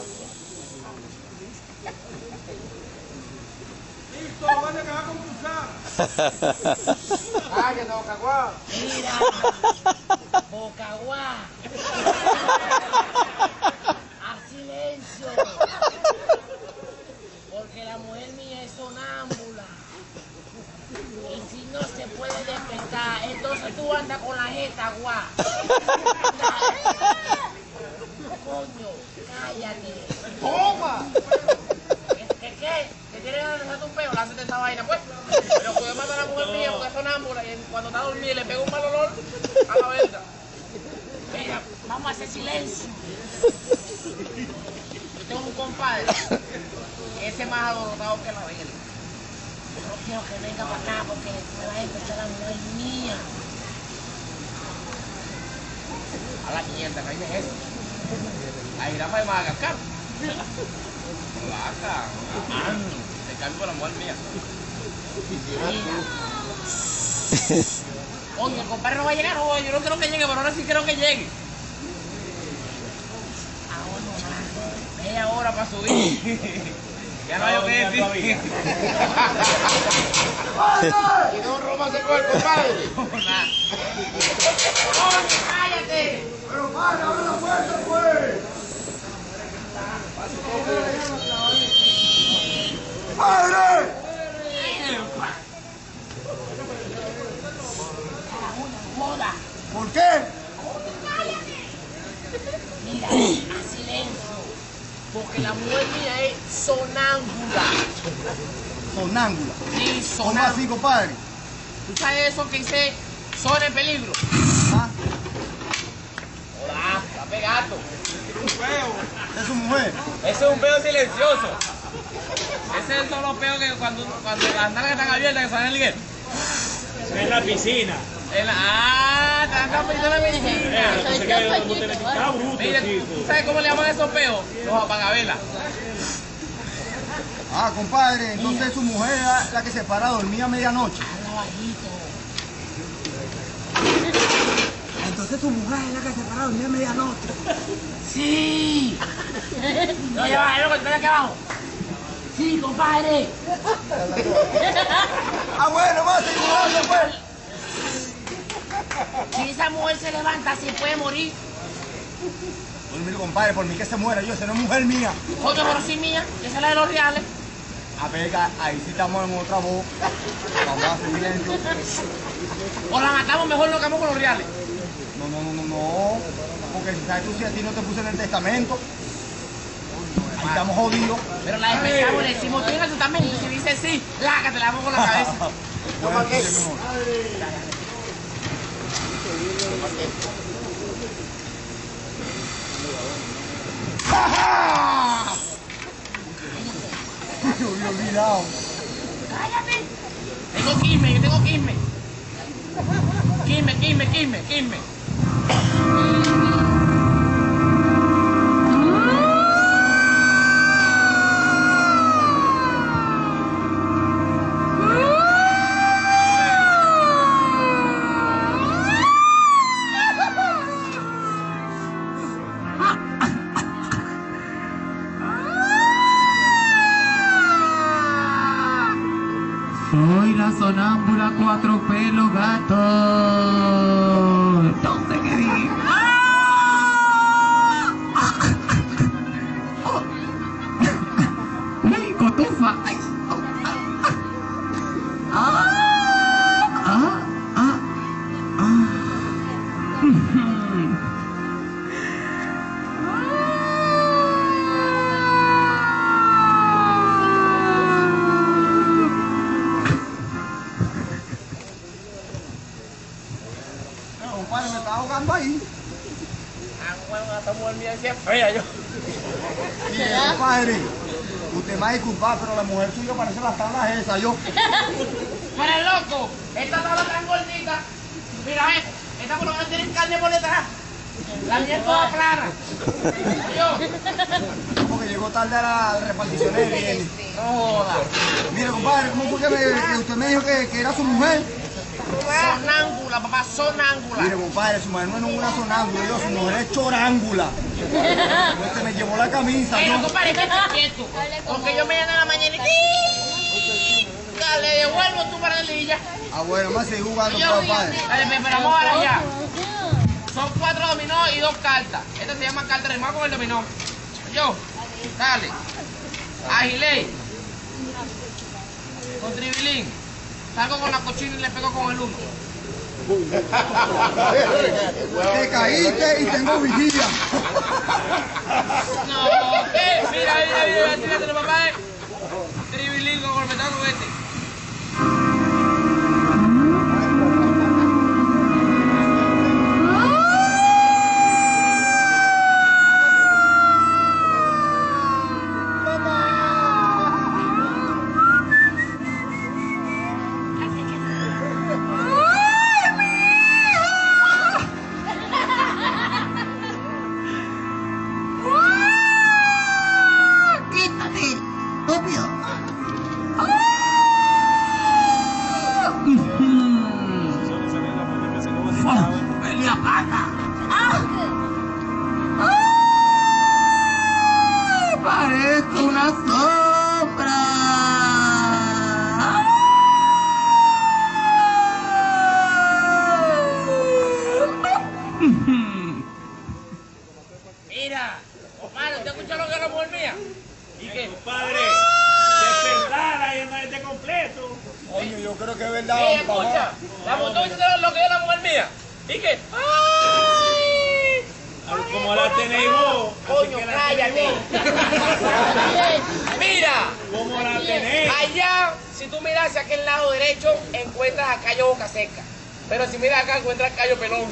Listo, vaya que va a concursar. Cállate, Bocaguá. Mira, Bocaguá. A silencio. Porque la mujer mía es sonámbula. Y si no se puede despertar, entonces tú andas con la jeta, guá. Coño, cállate. ¡Toma! ¿Qué? ¿Que quieres lanzarte un peo? Lánzate esa vaina, pues. Pero puedes matar a la mujer mía porque es sonámbula y cuando está dormida le pega un mal olor a la venta. Mira, vamos a hacer silencio. Yo tengo un compadre, ese más adorotado que la verga. No quiero que venga para acá porque me va a empezar la mujer mía. A la 500, ¿qué es eso? Ahí irá para Madagascar. Vaca. Te cambio por la mujer mía. Oye, el compadre no va a llegar, yo no quiero que llegue, pero ahora sí quiero que llegue. Media hora para subir. Ya no hay lo que decir. Y no romance con el compadre. ¡Cállate! Pero padre, abre la puerta, pues. ¡Padre! ¡Joda! ¿Por qué? Mira, a silencio. Porque la mujer mía es sonámbula. Sonámbula. Sí, ¿Cómo así, sonámbula. compadre? ¿Tú sabes eso que dice zona en peligro? ¿Ah? Hola, está pegado. ¿Es su mujer? Ese es un peo silencioso. Ese son los peos que cuando las nalgas están abiertas que salen el liguero. En la piscina. Están pisando la medicina. Está bruto, Mira, chico. ¿tú sabes cómo le llaman a esos peos? Los apagavelas. Ah, compadre, entonces su mujer era la que se para a dormir a medianoche. Habla bajito. Entonces tu mujer es la que se para a dormir a medianoche. Sí. No, ya va, loco, estoy aquí abajo. Sí, compadre. Ah, bueno, más, seguridad, pues. Si esa mujer se levanta, se puede morir. Oye, mire, compadre, por mí que se muera yo, esa no es mujer mía. Oye, pero sí mía, esa es la de los reales. A ver, ahí sí estamos en otra voz. Vamos a hacer silencio. O la matamos, mejor lo quedamos con los reales. No. Porque si sabes tú si a ti no te puse en el testamento, ahí estamos jodidos. Pero la despechamos, le decimos, tú en el testamento, y si dice sí, lácate, te la damos con la cabeza. Bueno, sí, mi amor. ¡Ja! Yo había olvidado. Cállate. Tengo quisme, yo tengo quisme. Quisme. Soy la sonámbula cuatro pelos gato. Entonces, ¿qué dije? ¡Uy, cotufa! Compadre, me estaba ahogando ahí. Ah, bueno, esta mujer mía decía fea yo. Sí, compadre. Usted me va a disculpar, pero la mujer suya parece las tablas esas, yo. Pero el loco, esta tabla tan gordita. Mira, esta por lo menos tiene carne por detrás. La mía es toda plana. Yo. Porque llegó tarde a la repartición de bienes. No joda. Mire, compadre, ¿cómo fue que usted me dijo que era su mujer? Sonámbula, papá, sonámbula. Mire, compadre, su mujer no es una sonámbula, su mujer es chorángula. Se me llevó la camisa, Pero, ¿no? compadre, que estés quieto. Porque yo me llamo en la mañana y le devuelvo tu paradilla. Ah, bueno, vamos a seguir jugando, Yo, compadre. dale, pero vamos a allá. Son 4 dominó y 2 cartas. Esta se llama carta rimada con el dominó. Yo, dale. Agilé. Con tribilín. Salgo con la cochina y le pego con el 1. Te caíste y tengo vigilia. No, mira, tírate, papá. Tribilín con golpetazo este. Parezco una sombra. Mira, compadre, ¿usted escuchó lo que es la mujer mía? ¿Y qué? Compadre, despertada y andarte completo. Coño, yo creo que es verdad, Escucha, la mujer lo que es la mujer mía. ¿Y qué? ¡Ay! Como la tenéis vos. Coño, cállate. Mira, Como la tenéis. allá, si tú miras hacia aquel lado derecho, encuentras a Cayo Boca Seca. Pero si miras acá, encuentras a Cayo Pelón.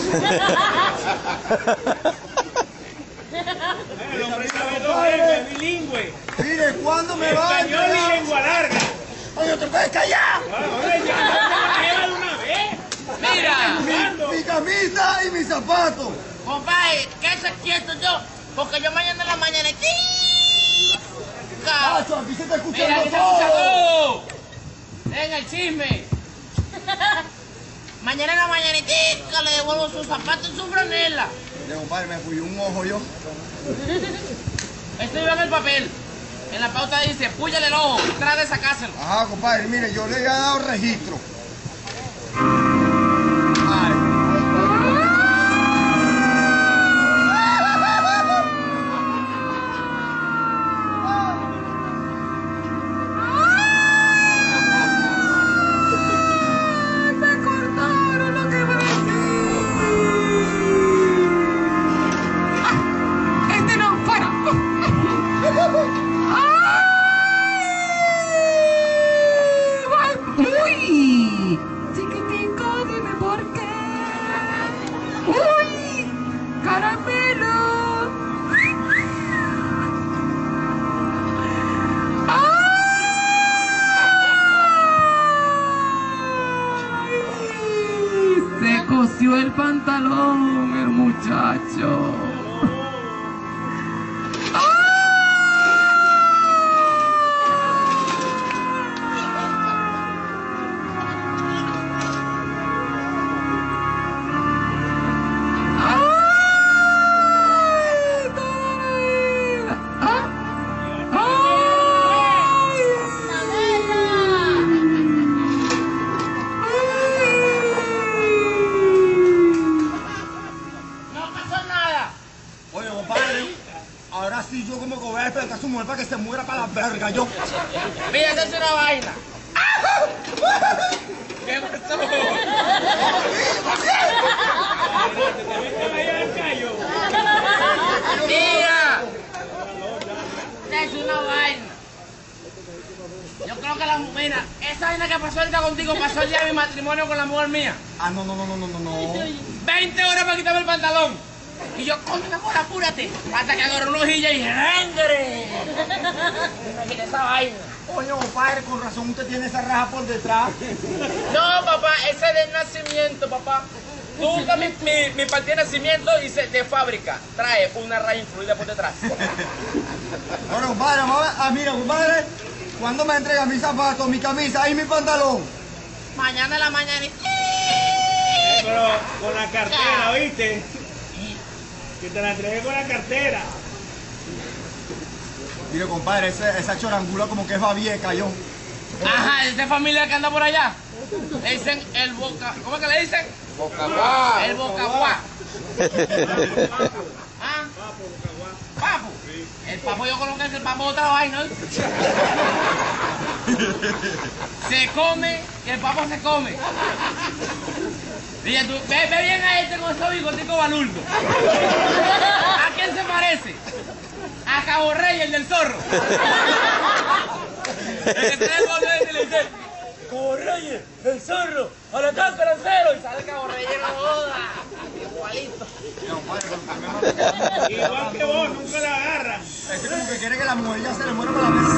El hombre sabe dos lenguas, es bilingüe. Mire, ¿cuándo me va a Español y entregar? lengua larga. Oye, ¿te puedes callar? Ahora ya no te lleva de una vez. Mira, Mi camisa y mis zapatos. compadre, quédate quieto yo, porque yo mañana en la mañana... Cacho, aquí se está Mira, escuchando que se escucha todo. todo. En el chisme. Mañana en la mañanitica le devuelvo sus zapatos y su franela. Mire, compadre, me fui un ojo yo. Esto iba en el papel. En la pauta dice, púyale el ojo, trata de sacárselo. Ajá, compadre, mire, yo le he dado registro. Ay. Me cortaron lo que me Este no, fuera. ¡Ay! ¡Uy! Chiquitico, dime por qué. ¡Uy! ¡Caramelo! ¡Ay! Se cosió el pantalón, el muchacho. ¡Ay! No pasó nada. Oye, compadre, ahora sí yo como que voy a despertar a su mujer para que se muera para la verga, yo. Mira, esta es una vaina. ¿Qué pasó? ¿Te viste allá al callo? Mira. Esta es una vaina. Yo creo que mira, esa vaina que pasó ahorita contigo pasó el día de mi matrimonio con la mujer mía. Ah, no. 20 horas para quitarme el pantalón. Y yo, coño, mi amor, apúrate. Hasta que agarró una hojilla y ¡rengre! Me quité esa vaina. Coño, compadre, con razón usted tiene esa raja por detrás. No, papá, ese es de nacimiento, papá. Tú buscas mi partida de nacimiento y dice de fábrica. Trae una raya influida por detrás. Bueno, compadre, vamos a ver. Mira, compadre, ¿cuándo me entrega mis zapatos, mi camisa y mi pantalón? Mañana en la mañana. pero con la cartera, ¿oíste? Que te la entregué con la cartera. Mire, compadre, esa chorangula como que es babieca, yo. Ajá, esa familia que anda por allá. Le dicen el boca... ¿Cómo es que le dicen? Bocaguá. El bocaguá. ¿Ah? Papo. El papo yo conozco que es el papo de otra vaina, ¿no? Se come y el papo se come. Dice tú, ve bien a este con esos bigoticos balurdos. ¿A quién se parece? A Cabo Rey, el del zorro. El que tiene el borde y le dice, Cabo Reyes, el zorro, al ataque lancero. Y sale Cabo Reyes, no joda. Igualito. Igual que vos, nunca la agarras. Este como que quiere que la mujer ya se le muera por la mesa.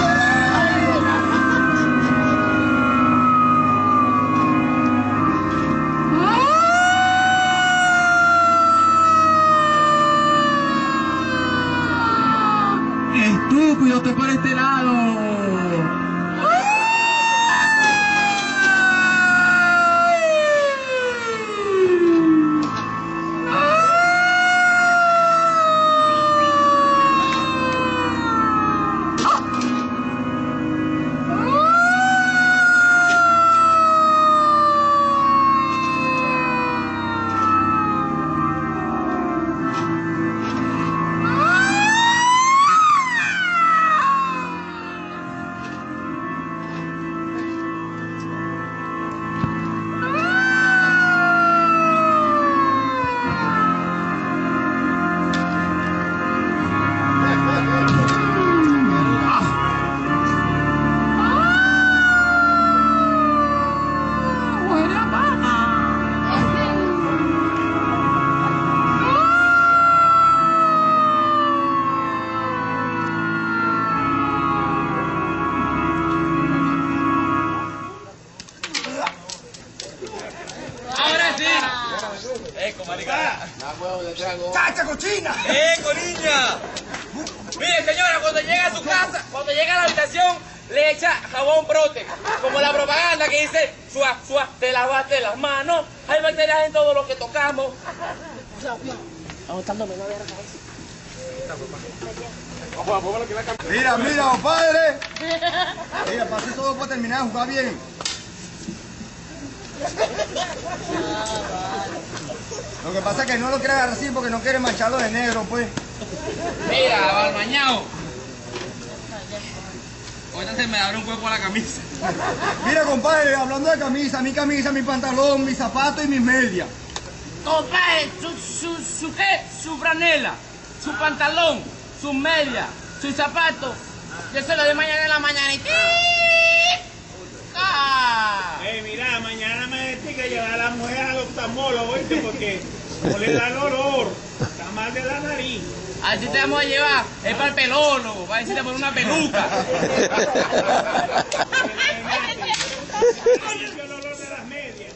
Estúpido, te por este lado. ¡Chacha cochina! ¡Niña! Mire, señora, cuando llega a su casa, cuando llega a la habitación, le echa jabón brote. Como la propaganda que dice, suá, suá, te lavaste las manos. Hay bacterias en todo lo que tocamos. Mira, mira, compadre. Mira, pase todo para terminar de jugar bien. Lo que pasa es que no lo quiere agarrar así porque no quiere mancharlo de negro, pues. Mira, balmañao. Ahorita se me abre un hueco a la camisa. Mira, compadre, hablando de camisa, mi pantalón, mis zapatos y mis medias. Compadre, su qué, su franela, su pantalón, sus medias, sus zapatos. Yo se lo doy mañana en la mañana y... Mira, mañana me decís que llevar a la mujer al oftalmólogo, ¿oíste? Porque no le dan olor, está mal de la nariz. Así te vamos a llevar, es para el pelólogo, para decirte por una peluca. El olor de las medias.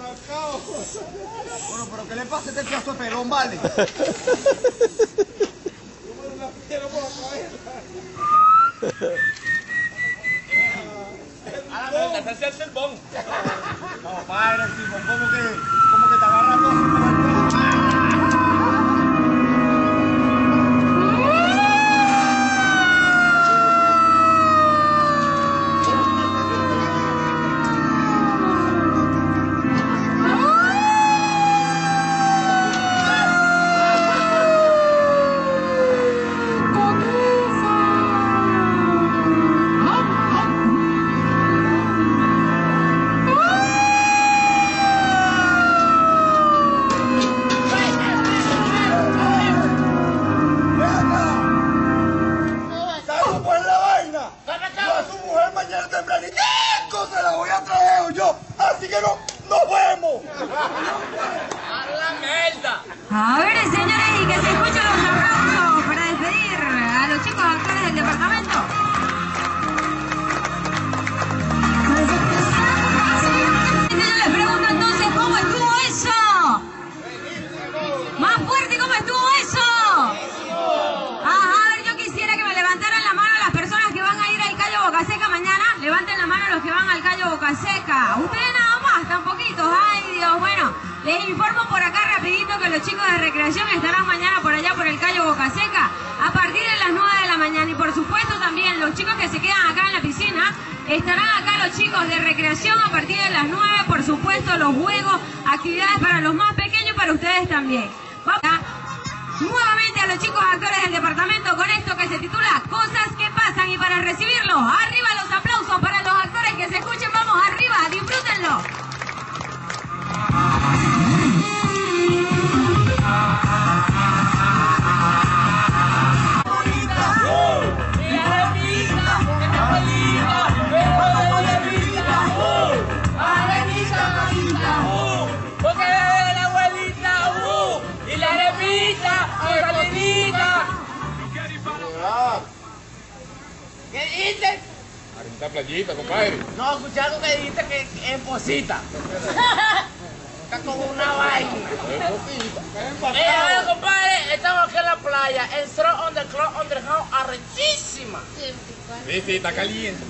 Bueno, pero ¿qué le pasa a este pedazo de pelón, vale? Hacerse el sermón. No, padre, Simón, como que te agarra todo. informo por acá rapidito que los chicos de recreación estarán mañana por allá por el Cayo Boca Seca a partir de las 9 de la mañana. Y por supuesto también los chicos que se quedan acá en la piscina, estarán acá los chicos de recreación a partir de las 9. Por supuesto los juegos, actividades para los más pequeños y para ustedes también. Vamos nuevamente a los chicos actores del departamento con esto que se titula Cosas que pasan. Y para recibirlo, arriba los aplausos para los actores que se escuchen. Vamos arriba, disfrútenlo. ¿Qué dijiste? Esta playita, compadre. No, escucharon que dijiste que es posita. Está como una vaina. Mira, compadre, estamos aquí en la playa. El throw on the clock on the house, arrechísima. Sí, está caliente.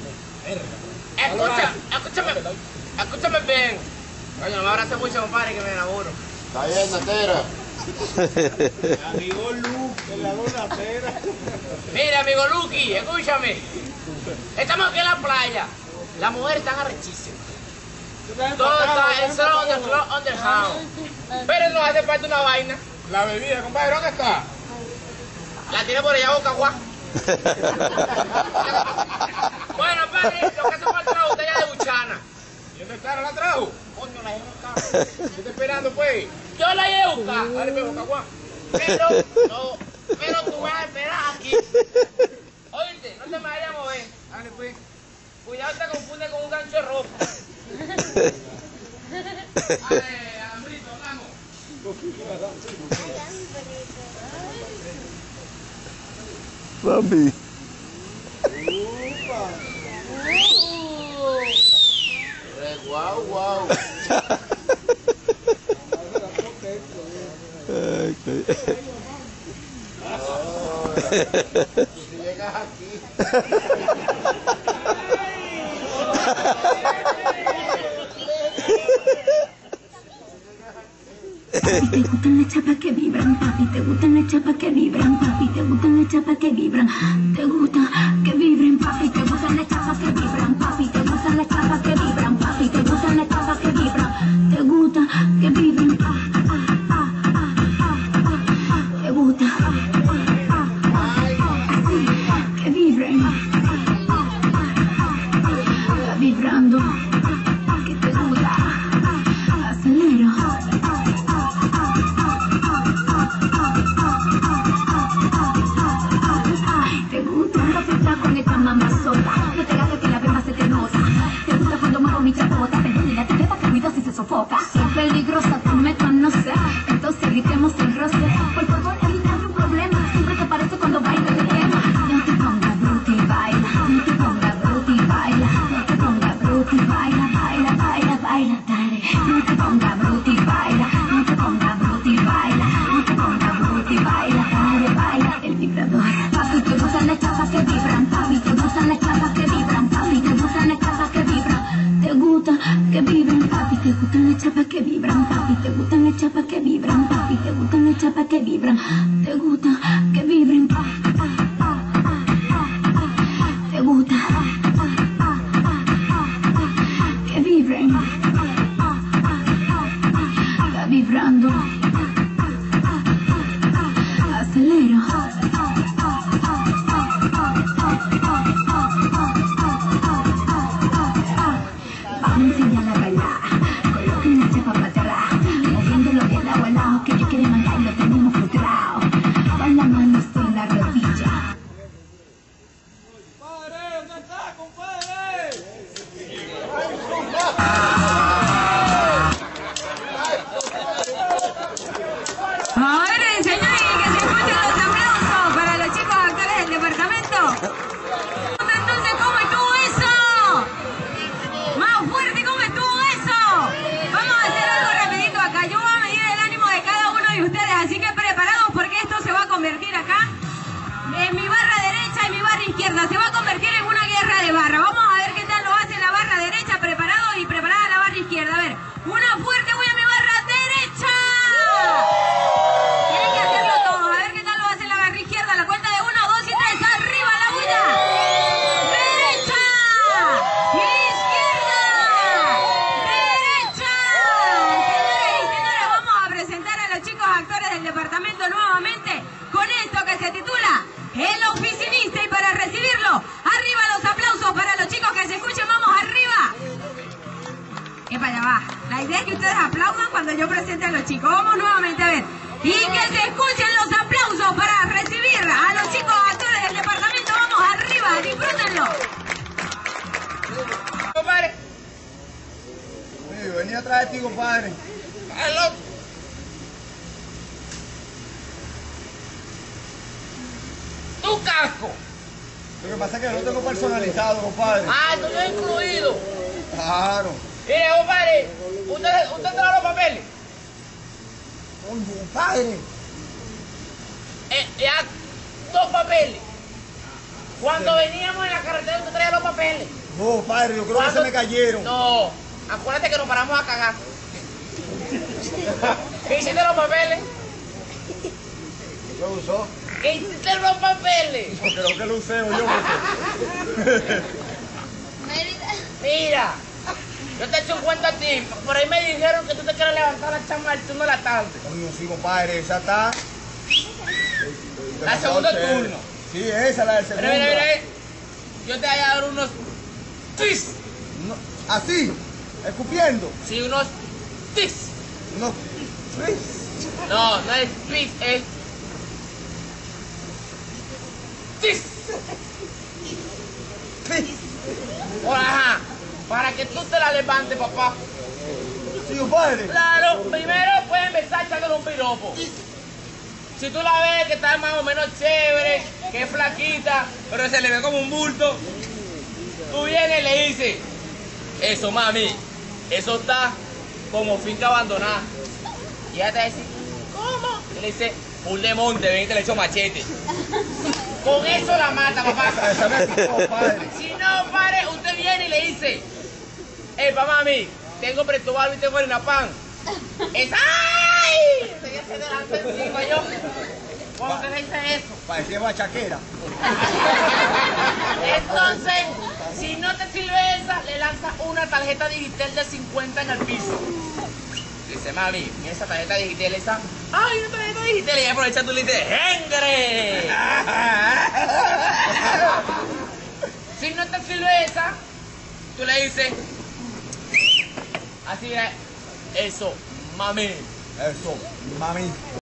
Escúchame bien. Coño, no me abrace mucho, compadre, que me enamoro. Está bien, Natera. Amigo Luke, el lado de la tera. Mira, amigo Lucky, escúchame. Estamos aquí en la playa. Las mujeres están arrechísimas. Todo está el throw on the clock on the house. Pero no hace falta una vaina. La bebida, compadre, ¿dónde está? La tiene por allá boca, guá. Bueno, padre, lo que hace falta es una botella de buchana. ¿Y dónde está? ¿No la trajo? Coño, la llevo acá. ¿Qué está esperando, pues? Yo la llevo acá. Dale, pues, boca, guá. Pero tú vas a esperar aquí. Oíste, no te me vayas a mover. Dale, pues. Cuidado, te confunde con un gancho de ropa. Hambrito, vamos. Papi. Guau, guau. Si llegas aquí. Papi, te gustan las chapas que vibran, papi, te gustan las chapas que vibran, papi, te gustan las chapas que vibran, te gusta que vibren, papi, te gustan las chapas que vibran, papi, te gustan las chapas que vibran, papi, te gustan las chapas que vibran, te gusta que vibren, te gusta que vibren, está vibrando, que te gusta, acelero. Con esta mamazota, no te hagas que la beba se te nota. Te gusta cuando muevo mi chapota, pero ni la etiqueta que cuido si se sofoca. Soy peligrosa, tú me conoces, entonces gritemos el roce. Por favor, evítame un problema, siempre te parece cuando bailo te quema. No te pongas bruta y baila, no te pongas bruta y baila, no te pongas bruta y baila, baila, baila, baila, dale. No te pongas bruta y baila, no te pongas bruta y baila, no te pongas bruta y baila, dale, baila, el vibrador. Papi, te gustan las chapas que vibran, papi, te gustan las chapas que vibran, papi, te gustan las chapas que vibran, te gusta que vibren, papi, te gustan las chapas que vibran, papi, te gustan las chapas que vibran, papi, te gustan las chapas que vibran, te gusta que vibren, te gusta que vibren, está vibrando, acelero. Vamos a enseñar a bailar, coloquen la chapa chicos. Vamos nuevamente a ver. Y que se escuchen los aplausos para recibir a los chicos actores del departamento. Vamos arriba, disfrútenlo. Compadre, Venía atrás de ti, compadre. aló. Tu casco. Lo que pasa es que no lo tengo personalizado, compadre. Ah, esto no es incluido. Claro. Mire, compadre, usted trae los papeles. Coño, compadre. Ya, 2 papeles. Cuando veníamos en la carretera, usted traía los papeles. No, compadre, yo creo que se ¿Cuándo? me cayeron. No, acuérdate que nos paramos a cagar. ¿Qué hiciste los papeles? ¿Lo usó? ¿Qué hiciste los papeles? Creo que lo usé yo. Porque... Mira, yo te echo un cuento a ti. Por ahí me dijeron que tú te quieres levantar la chamba del turno de la tarde. Coño, sí, compadre, esa está. La segundo turno. Sí, esa, la del segundo. Mira. Yo te voy a dar unos tis. No, así, escupiendo. Sí, unos tis. No. No, no es tis, es tis. Ahora, ajá, para que tú te la levantes, papá. Sí, compadre. Claro, primero puedes empezar echándole un piropo. Si tú la ves que está más o menos chévere, que es flaquita, pero se le ve como un bulto, tú vienes y le dices, eso mami, eso está como finca abandonada. Y ella te va a decir, ¿cómo? Y le dice, full de monte, ven y te le echo machete. Con eso la mata, papá. Esa me picó, compadre. Si no, padre, usted viene y le dice, pa mami, tengo presto barba y tengo harina pan. Es ¡ay! Se se delante encima yo. ¿Cómo se dice eso? Parecía bachaquera. Entonces, si no te sirve esa, le lanzas una tarjeta digital de 50 en el piso. Dice, mami, esa tarjeta digital esa. ¡Ay, una tarjeta digital! Y aprovecha tu lente de ¡Jengre! Si no te sirve esa, tú le dices, así, eso, mami. Eso, mami.